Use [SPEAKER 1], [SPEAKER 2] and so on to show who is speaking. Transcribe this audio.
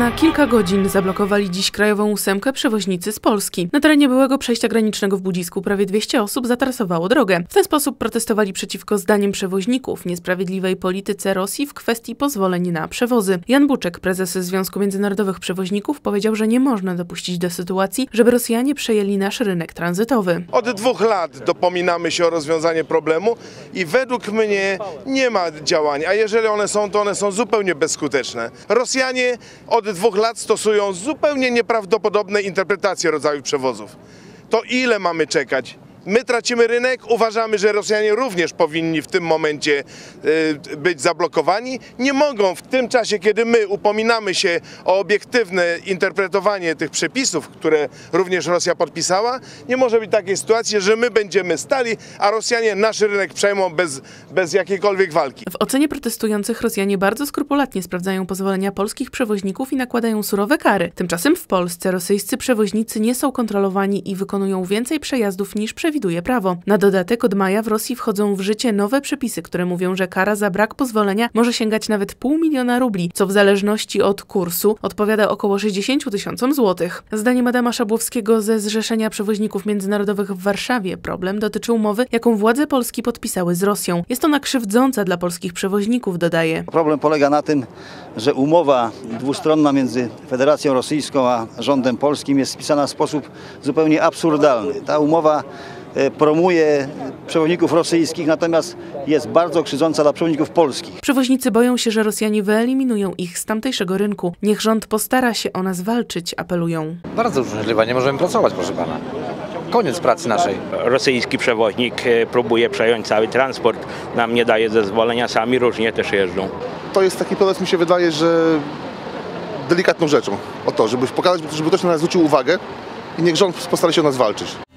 [SPEAKER 1] Na kilka godzin zablokowali dziś krajową ósemkę przewoźnicy z Polski. Na terenie byłego przejścia granicznego w Budzisku prawie 200 osób zatrasowało drogę. W ten sposób protestowali przeciwko zdaniem przewoźników niesprawiedliwej polityce Rosji w kwestii pozwoleń na przewozy. Jan Buczek, prezes Związku Międzynarodowych Przewoźników, powiedział, że nie można dopuścić do sytuacji, żeby Rosjanie przejęli nasz rynek tranzytowy.
[SPEAKER 2] Od 2 lat dopominamy się o rozwiązanie problemu i według mnie nie ma działań, a jeżeli one są, to one są zupełnie bezskuteczne. Rosjanie od 2 lat stosują zupełnie nieprawdopodobne interpretacje rodzaju przewozów. To ile mamy czekać? My tracimy rynek, uważamy, że Rosjanie również powinni w tym momencie być zablokowani. Nie mogą w tym czasie, kiedy my upominamy się o obiektywne interpretowanie tych przepisów, które również Rosja podpisała, nie może być takiej sytuacji, że my będziemy stali, a Rosjanie nasz rynek przejmą bez jakiejkolwiek walki.
[SPEAKER 1] W ocenie protestujących Rosjanie bardzo skrupulatnie sprawdzają pozwolenia polskich przewoźników i nakładają surowe kary. Tymczasem w Polsce rosyjscy przewoźnicy nie są kontrolowani i wykonują więcej przejazdów niż przewiduje prawo. Na dodatek od maja w Rosji wchodzą w życie nowe przepisy, które mówią, że kara za brak pozwolenia może sięgać nawet 500 000 rubli, co w zależności od kursu odpowiada około 60 000 złotych. Zdaniem Adama Szabłowskiego ze Zrzeszenia Przewoźników Międzynarodowych w Warszawie problem dotyczy umowy, jaką władze Polski podpisały z Rosją. Jest ona krzywdząca dla polskich przewoźników, dodaje.
[SPEAKER 3] Problem polega na tym, że umowa dwustronna między Federacją Rosyjską a rządem polskim jest spisana w sposób zupełnie absurdalny. Ta umowa promuje przewoźników rosyjskich, natomiast jest bardzo krzywdząca dla przewoźników polskich.
[SPEAKER 1] Przewoźnicy boją się, że Rosjanie wyeliminują ich z tamtejszego rynku. Niech rząd postara się o nas walczyć, apelują.
[SPEAKER 4] Bardzo uciążliwa, nie możemy pracować, proszę pana. Koniec pracy naszej.
[SPEAKER 5] Rosyjski przewoźnik próbuje przejąć cały transport, nam nie daje zezwolenia, sami różnie też jeżdżą.
[SPEAKER 6] To jest taki protest, mi się wydaje, że delikatną rzeczą o to, żeby pokazać, żeby ktoś na nas zwrócił uwagę i niech rząd postara się o nas walczyć.